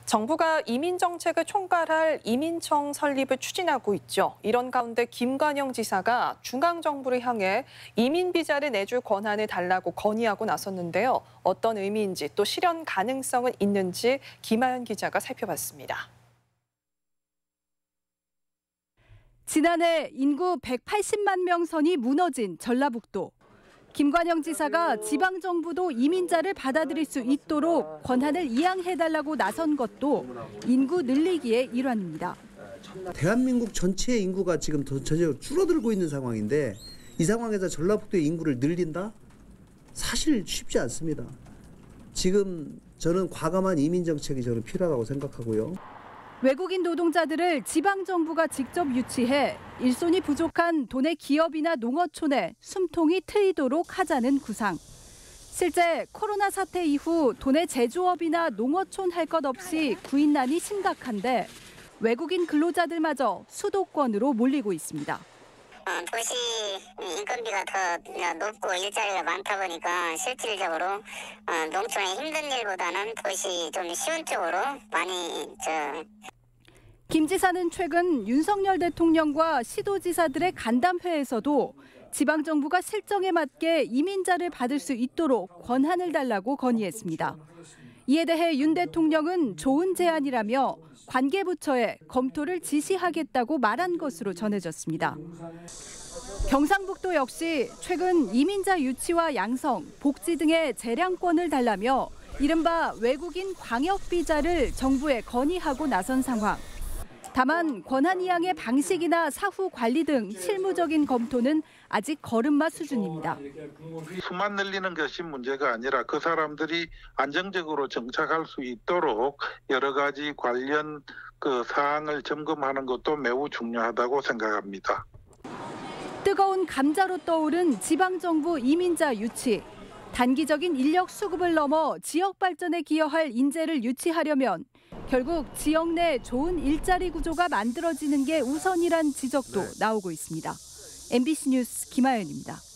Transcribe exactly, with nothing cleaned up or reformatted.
정부가 이민 정책을 총괄할 이민청 설립을 추진하고 있죠. 이런 가운데 김관영 지사가 중앙정부를 향해 이민 비자를 내줄 권한을 달라고 건의하고 나섰는데요. 어떤 의미인지 또 실현 가능성은 있는지 김하연 기자가 살펴봤습니다. 지난해 인구 백팔십만 명 선이 무너진 전라북도. 김관영 지사가 지방정부도 이민자를 받아들일 수 있도록 권한을 이양해달라고 나선 것도 인구 늘리기의 일환입니다. 대한민국 전체의 인구가 지금 전체적으로 줄어들고 있는 상황인데 이 상황에서 전라북도의 인구를 늘린다? 사실 쉽지 않습니다. 지금 저는 과감한 이민 정책이 저는 필요하다고 생각하고요. 외국인 노동자들을 지방정부가 직접 유치해 일손이 부족한 도내 기업이나 농어촌에 숨통이 트이도록 하자는 구상. 실제 코로나 사태 이후 도내 제조업이나 농어촌 할 것 없이 구인난이 심각한데 외국인 근로자들마저 수도권으로 몰리고 있습니다. 도시 인건비가 더 높고 일자리가 많다 보니까 실질적으로 농촌의 힘든 일보다는 도시 좀 쉬운 쪽으로 많이 저. 김 지사는 최근 윤석열 대통령과 시도지사들의 간담회에서도 지방정부가 실정에 맞게 이민자를 받을 수 있도록 권한을 달라고 건의했습니다. 이에 대해 윤 대통령은 좋은 제안이라며 관계부처에 검토를 지시하겠다고 말한 것으로 전해졌습니다. 경상북도 역시 최근 이민자 유치와 양성, 복지 등의 재량권을 달라며 이른바 외국인 광역비자를 정부에 건의하고 나선 상황. 다만 권한 이양의 방식이나 사후 관리 등 실무적인 검토는 아직 걸음마 수준입니다. 수만 늘리는 것이 문제가 아니라 그 사람들이 안정적으로 정착할 수 있도록 여러 가지 관련 그 사항을 점검하는 것도 매우 중요하다고 생각합니다. 뜨거운 감자로 떠오른 지방정부 이민자 유치. 단기적인 인력 수급을 넘어 지역 발전에 기여할 인재를 유치하려면 결국 지역 내 좋은 일자리 구조가 만들어지는 게 우선이란 지적도 나오고 있습니다. 엠비씨 뉴스 김하연입니다.